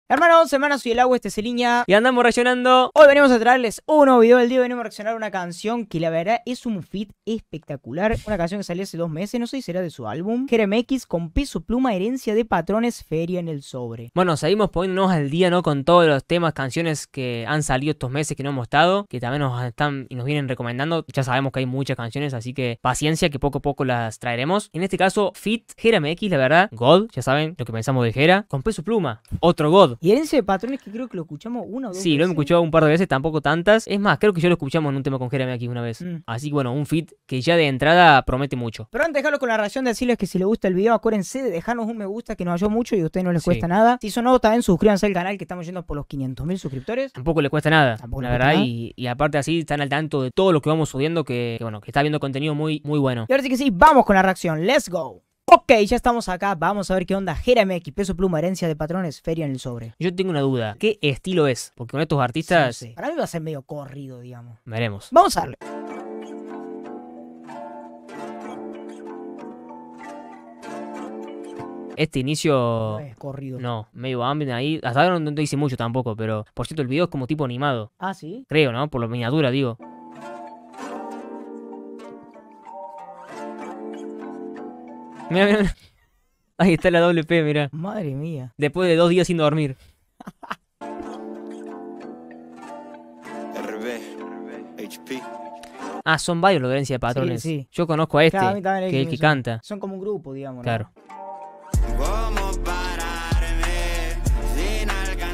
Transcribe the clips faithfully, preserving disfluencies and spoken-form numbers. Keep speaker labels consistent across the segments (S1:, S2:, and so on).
S1: Hermanos, hermanas, soy el agua, este es el Iña.
S2: Y andamos reaccionando.
S1: Hoy venimos a traerles un nuevo video del día. Venimos a reaccionar a una canción que la verdad es un feat espectacular. Una canción que salió hace dos meses, no sé si será de su álbum. Jeremy X con Peso Pluma, herencia de patrones, feria en el sobre.
S2: Bueno, seguimos poniéndonos al día, ¿no? Con todos los temas, canciones que han salido estos meses que no hemos estado, que también nos están y nos vienen recomendando. Ya sabemos que hay muchas canciones, así que paciencia, que poco a poco las traeremos. En este caso, feat Jeremy X, la verdad, God, ya saben lo que pensamos de Jera, con Peso Pluma, otro God.
S1: Y herencia de patrones que creo que lo escuchamos una o dos
S2: Sí,
S1: veces.
S2: lo hemos escuchado un par de veces, tampoco tantas. Es más, creo que yo lo escuchamos en un tema con Jeremy X una vez.
S1: Mm.
S2: Así que bueno, un feat que ya de entrada promete mucho.
S1: Pero antes de dejarlo con la reacción, de decirles que si les gusta el video, acuérdense de dejarnos un me gusta, que nos ayuda mucho y a ustedes no les
S2: Sí.
S1: cuesta nada. Si son nuevos, también suscríbanse al canal, que estamos yendo por los quinientos mil suscriptores.
S2: Tampoco le cuesta nada,
S1: Tampoco
S2: la
S1: le cuesta
S2: verdad.
S1: nada.
S2: Y, y aparte así están al tanto de todo lo que vamos subiendo, que, que bueno, que está viendo contenido muy, muy bueno.
S1: Y ahora sí que sí, vamos con la reacción. Let's go. Ok, ya estamos acá. Vamos a ver qué onda. Jeremy X, Peso Pluma, herencia de patrones, feria en el sobre.
S2: Yo tengo una duda, ¿qué estilo es? Porque con estos artistas
S1: Sí, no sé. Para mí va a ser medio corrido, digamos.
S2: veremos.
S1: Vamos a darle.
S2: Este inicio...
S1: Es corrido.
S2: No, medio ambient ahí. Hasta ahora no te dice mucho tampoco, pero por cierto el video es como tipo animado.
S1: Ah, sí.
S2: Creo, ¿no? Por la miniatura, digo. Mira, mira, mira. Ahí está la doble P, mira.
S1: Madre mía.
S2: Después de dos días sin dormir.
S3: R B, H P.
S2: Ah, son varios los de herencia de patrones.
S1: Sí, sí.
S2: Yo conozco a este,
S1: Claro, a mí también hay
S2: que es el
S1: que
S2: que
S1: son-
S2: canta.
S1: Son como un grupo, digamos. ¿no?
S2: Claro.
S3: ¿Cómo pararme sin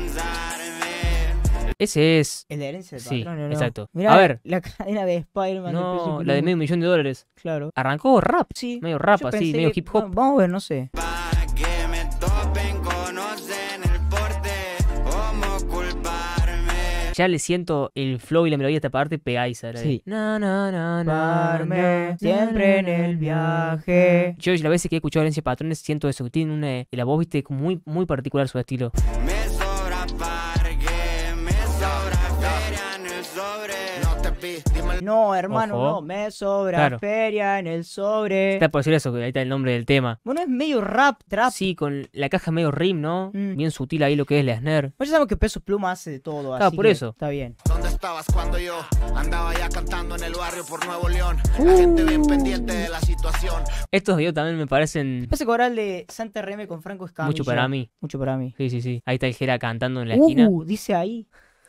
S3: alcanzarme?
S2: Ese es...
S1: El de herencia de
S2: Sí,
S1: patrones, ¿no?
S2: exacto.
S1: Mirá,
S2: A ver.
S1: la cadena de Spider-Man. de Peso
S2: No,
S1: Pluma.
S2: la de medio millón de dólares.
S1: Claro.
S2: Arrancó rap.
S1: Sí.
S2: Medio rap,
S1: Yo
S2: así,
S1: pensé
S2: medio
S1: que-
S2: hip hop.
S1: no, vamos a ver, no sé.
S3: Pa' que me topen, conocen el porte. ¿Cómo culparme?
S2: Ya le siento el flow y la melodía de esta parte pegadiza. la de,
S1: Sí.
S2: Na, na, na, na,
S1: Parme,
S2: na,
S1: siempre en
S2: na,
S1: el
S2: na,
S1: viaje.
S2: Yo las veces que he escuchado herencia de patrones siento eso, que tienen una... La voz, viste, como muy, muy particular su estilo.
S3: Me sobra parque, me sobra feria en el sobre. No te pi, dime el
S1: No, hermano,
S2: Ojo.
S1: no. Me sobra
S2: Claro.
S1: feria en el sobre.
S2: Está por decir eso, que ahí está el nombre del tema.
S1: Bueno, es medio rap, trap.
S2: Sí, con la caja medio rim, ¿no?
S1: Mm.
S2: Bien sutil ahí lo que es la snare.
S1: Pues ya sabemos que Peso Pluma hace de todo,
S2: Claro,
S1: así
S2: por
S1: que
S2: eso.
S1: está bien.
S3: ¿Dónde estabas cuando yo andaba ya cantando en el barrio por Nuevo León? La gente bien pendiente de la situación.
S2: Estos videos también me parecen
S1: Ese coral de Santa R M con Franco Escamilla.
S2: mucho para mí.
S1: Mucho para mí.
S2: Sí, sí, sí. Ahí está el Jera cantando en la esquina.
S1: Uh, dice ahí.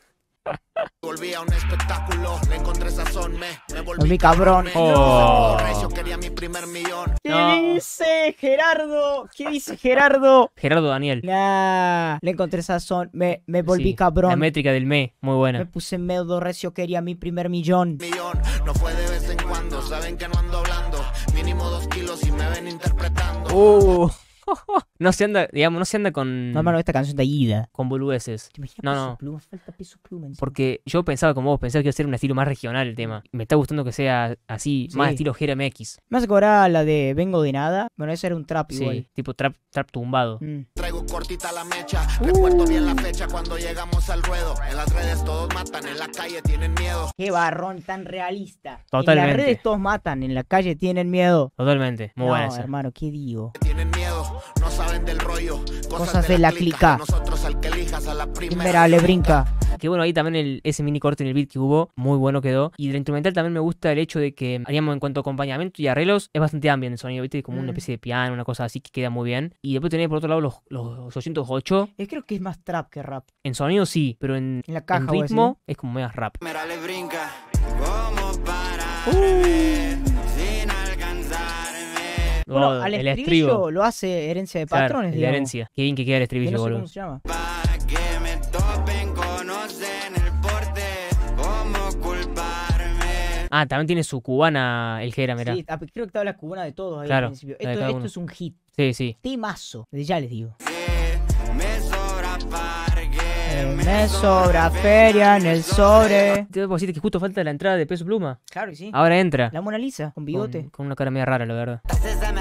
S3: Volví a un espectáculo, le encontré sazón, me, me volví
S1: Volví cabrón.
S3: me-
S2: Oh.
S3: Recio, quería mi primer millón.
S1: ¿Qué
S2: No.
S1: dice Gerardo? ¿Qué dice Gerardo?
S2: Gerardo Daniel.
S1: Nah, le encontré sazón. Me, me volví
S2: Sí,
S1: cabrón.
S2: La métrica del me, muy
S1: Me
S2: buena.
S1: puse medio recio, quería mi primer millón.
S3: Millón, no fue de vez en cuando, saben que no ando hablando. Mínimo dos kilos y me ven interpretando.
S2: Uh. No se anda, digamos, no se anda con,
S1: No, hermano, esta canción está ida.
S2: con boludeces.
S1: ¿Te imaginas
S2: No,
S1: Peso
S2: no.
S1: Pluma? Falta Peso Pluma. encima.
S2: Porque yo pensaba como vos, pensaba que iba a ser un estilo más regional el tema. Me está gustando que sea así,
S1: Sí.
S2: más estilo Jeremy X.
S1: Me hace cobrar la de Vengo de Nada. Bueno, ese era un trap
S2: Sí,
S1: igual.
S2: tipo trap, trap tumbado.
S1: Mm.
S3: Traigo cortita la mecha, recuerdo bien la fecha cuando llegamos al ruedo. En las redes todos matan, en la calle tienen miedo.
S1: Qué barrón tan realista.
S2: Totalmente.
S1: En las redes todos matan, en la calle tienen miedo.
S2: Totalmente, muy
S1: no,
S2: buena esa.
S1: hermano, ¿qué digo?
S3: Tienen miedo, no saben del rollo. Cosas,
S1: Cosas de la clica.
S3: Nosotros al que elijas a la primera.
S1: Primera le brinca.
S2: Que bueno, ahí también el, ese mini corte en el beat que hubo, muy bueno quedó. Y de la instrumental también me gusta el hecho de que, haríamos en cuanto a acompañamiento y arreglos, es bastante ambient el sonido, ¿viste? Como
S1: Mm.
S2: una especie de piano, una cosa así que queda muy bien. Y después tenés por otro lado los, los doscientos ocho.
S1: Es creo que es más trap que rap.
S2: En sonido sí, pero en,
S1: En la caja,
S2: en
S1: vos
S2: ritmo es como más rap.
S3: Primera le brinca. ¿Cómo pararme sin alcanzarme?
S1: Bueno,
S2: Oh,
S1: al
S2: el
S1: estribillo
S2: estribo.
S1: lo hace herencia de
S2: Claro,
S1: patrones,
S2: el de
S1: digamos.
S2: herencia. Qué bien que queda el
S1: Que
S2: estribillo,
S1: no sé
S2: boludo.
S1: cómo se llama.
S3: Pa' que me topen, conocen el porte. ¿Cómo culparme?
S2: Ah, también tiene su cubana el Jera, mirá.
S1: Sí, ah, creo que estaba la cubana de todos ahí
S2: Claro,
S1: al principio.
S2: la de
S1: Esto,
S2: cada
S1: esto
S2: uno.
S1: es un hit.
S2: Sí, sí.
S1: Temazo. Desde ya les digo.
S3: Que me sobra parque.
S1: Me sobra feria en el sobre.
S2: Te puedo decir que justo falta la entrada de Peso Pluma.
S1: Claro, y sí.
S2: Ahora entra.
S1: La Mona Lisa, con bigote.
S2: Con, con una cara media rara, la verdad.
S3: Se me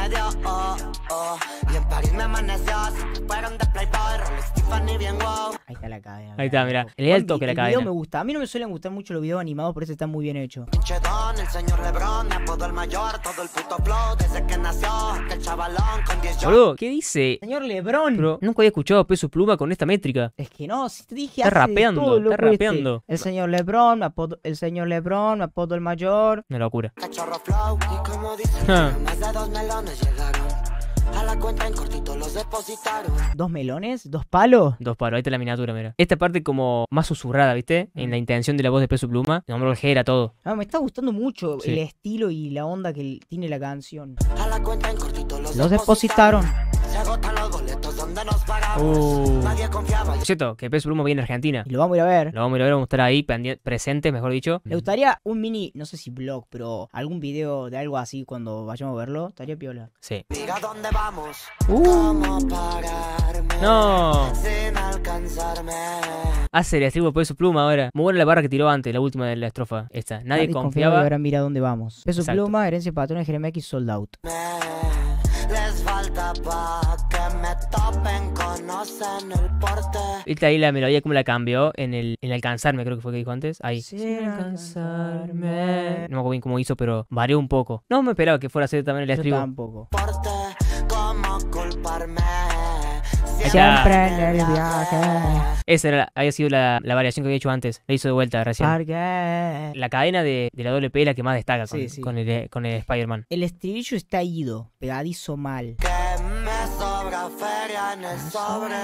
S3: me dio, oh, oh. Y en París me amaneció, fueron de Playboy, Rolex, Tiffany, bien wow.
S1: Ahí está la cadena.
S2: Ahí está, mirá. Le da el toque a la
S1: El video
S2: cadena.
S1: me gusta. A mí no me suelen gustar mucho los videos animados, pero este está muy bien hecho.
S3: Pinche don, el señor Lebron, me apodo el mayor, todo el puto flow desde que nació, que el chavalón con diez yo.
S2: Boludo, ¿qué dice?
S1: Señor Lebron.
S2: Pero nunca había escuchado Peso Pluma con esta métrica.
S1: Es que no, si te dije
S2: Está
S1: hace de
S2: rapeando,
S1: todo,
S2: está
S1: loco, este.
S2: rapeando.
S1: El señor Lebron, me apodo, el señor Lebron, me apodo el mayor.
S2: Una locura.
S3: Cachorro flow, y como dicen,
S2: Ah.
S3: más de dos melones llegaron. A la cuenta en cortito los depositaron.
S1: ¿Dos melones? ¿Dos palos?
S2: Dos palos, ahí está la miniatura, mira. Esta parte como más susurrada, ¿viste? En la intención de la voz de Peso Pluma. Nombró el Jera, todo.
S1: Ah, me está gustando mucho
S2: Sí.
S1: el estilo y la onda que tiene la canción.
S3: A la cuenta en cortito los,
S1: Los depositaron.
S3: Se agotan los boletos donde nos pagamos.
S2: Uh.
S3: Nadie confiaba.
S2: Por cierto, que Peso Pluma viene a Argentina.
S1: Y lo vamos a ir a ver.
S2: Lo vamos a ir a ver, vamos a estar ahí pendi- presentes, mejor dicho.
S1: ¿Le gustaría un mini, no sé si blog, pero algún video de algo así cuando vayamos a verlo? Estaría piola.
S2: Sí.
S3: Diga dónde vamos.
S1: Uh.
S3: ¿Cómo pararme?
S2: No.
S3: Sin alcanzarme.
S2: Hace el estribo Peso Pluma ahora. Muy buena la barra que tiró antes, la última de la estrofa. Esta. Nadie,
S1: y
S2: confiaba.
S1: ahora mira dónde vamos. Peso
S2: Exacto.
S1: Pluma, herencia patrón, Jeremy X, sold out.
S3: Les falta pa' que me topen, conocen el porte.
S2: Viste ahí la melodía como la cambió en el en alcanzarme, creo que fue que dijo antes. Ahí.
S1: Sin alcanzarme.
S2: No me acuerdo bien cómo hizo, pero varió un poco. No me esperaba que fuera a hacer también el
S1: Yo
S2: estribo.
S1: tampoco.
S3: Porte, ¿cómo culparme?
S1: Siempre en el viaje.
S2: Esa era, había sido la, la variación que había hecho antes. La hizo de vuelta recién.
S1: Porque
S2: La cadena de, de la doble P es la que más destaca con,
S1: Sí, sí.
S2: con el, con el Spider-Man.
S1: el estribillo está ido, pegadizo mal.
S3: Que me sobra feria en el sobre.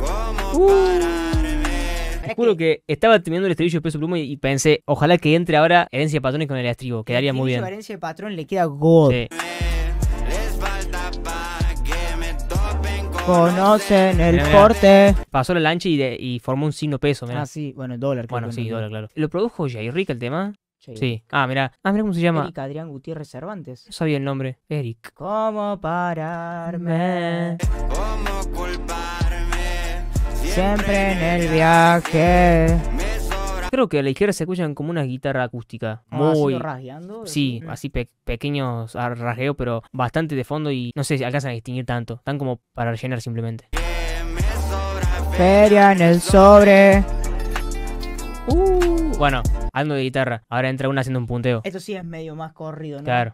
S2: Te juro que estaba terminando el estribillo de Peso Pluma y, y pensé, ojalá que entre ahora Herencia de Patrones con el estribo. Quedaría muy bien.
S1: La herencia de patrón le queda God.
S2: Sí.
S1: Conocen el
S2: Mira, mira.
S1: porte.
S2: Pasó la lancha y, de- y formó un signo peso, mirá.
S1: Ah, sí, bueno, el dólar. creo
S2: Bueno,
S1: que
S2: sí,
S1: no.
S2: dólar, claro. ¿Lo produjo Jay Rick el tema?
S1: Sí.
S2: Sí. Ah, mira. Ah, mira cómo se llama.
S1: Eric Adrián Gutiérrez Cervantes.
S2: No sabía el nombre. Eric.
S1: ¿Cómo pararme?
S3: ¿Cómo culparme?
S1: Siempre en el viaje.
S2: Creo que a la izquierda se escuchan como una guitarra acústica.
S1: Ah, ¿así
S2: Muy...
S1: lo rasgueando?
S2: Sí,
S1: Mm.
S2: así pe- pequeños ah, rasgueos, pero bastante de fondo y no sé si alcanzan a distinguir tanto. Están como para rellenar simplemente.
S1: Feria en el sobre.
S2: Uh, bueno, hablando de guitarra, ahora entra una haciendo un punteo.
S1: Esto sí es medio más corrido, ¿no?
S2: Claro.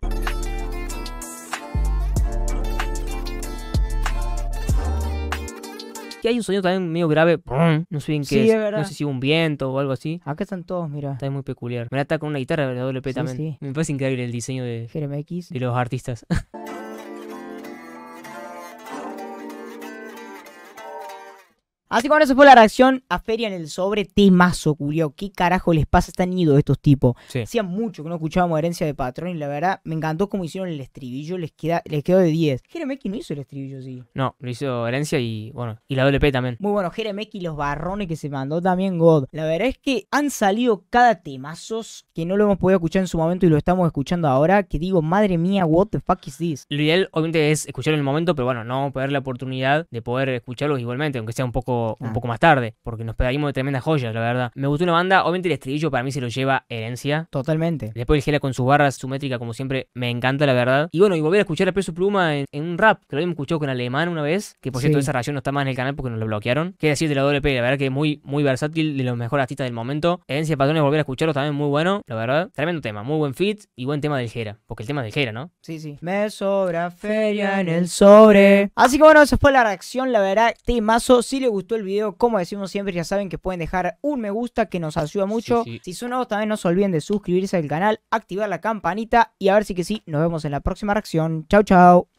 S2: Que hay un sonido también medio grave. brum, No sé bien qué
S1: Sí,
S2: es.
S1: es verdad.
S2: No sé si un viento o algo así.
S1: Acá están todos, mira.
S2: Está muy peculiar. Me está con una guitarra de la doble P
S1: Sí,
S2: también.
S1: sí.
S2: Me parece increíble el diseño de,
S1: Jeremy X.
S2: de los artistas.
S1: Así que bueno, esa fue la reacción a Feria en el sobre. Temazo, culiao. ¿Qué carajo les pasa? Están idos estos tipos.
S2: Sí.
S1: Hacía mucho que no escuchábamos Herencia de Patrón y la verdad me encantó cómo hicieron el estribillo. Les, queda, les quedó de diez. Jeremy X no hizo el estribillo, sí.
S2: No, lo hizo Herencia y bueno, y la doble P también.
S1: Muy bueno, Jeremy X y los barrones que se mandó también God. La verdad es que han salido cada temazos que no lo hemos podido escuchar en su momento y lo estamos escuchando ahora. Que digo, madre mía, what the fuck is this?
S2: Lo ideal obviamente es escucharlo en el momento, pero bueno, no vamos a perder la oportunidad de poder escucharlos igualmente, aunque sea un poco, un
S1: Ah.
S2: poco más tarde, porque nos pegaríamos de tremendas joyas, la verdad. Me gustó una banda, obviamente el estribillo para mí se lo lleva Herencia.
S1: Totalmente.
S2: Después el Gela con sus barras, su métrica como siempre, me encanta la verdad. Y bueno, y volver a escuchar a Peso Pluma en, en un rap, que lo habíamos escuchado con Alemán una vez, que por cierto
S1: Sí.
S2: esa ración no está más en el canal porque nos lo bloquearon. Que decir de la doble P, la verdad que es muy, muy versátil, de los mejores artistas del momento. Herencia de Patrones, volver a escucharlo también muy bueno, la verdad. Tremendo tema, muy buen fit y buen tema del Gera, porque el tema del Gera, ¿no?
S1: Sí, sí. Me sobra feria en el sobre. Así que bueno, esa fue la reacción. La verdad, temazo. Si les gustó el video, como decimos siempre, ya saben que pueden dejar un me gusta que nos ayuda mucho.
S2: Sí, sí.
S1: Si son nuevos, también no se olviden de suscribirse al canal, activar la campanita y a ver si que sí, nos vemos en la próxima reacción. Chau, chau.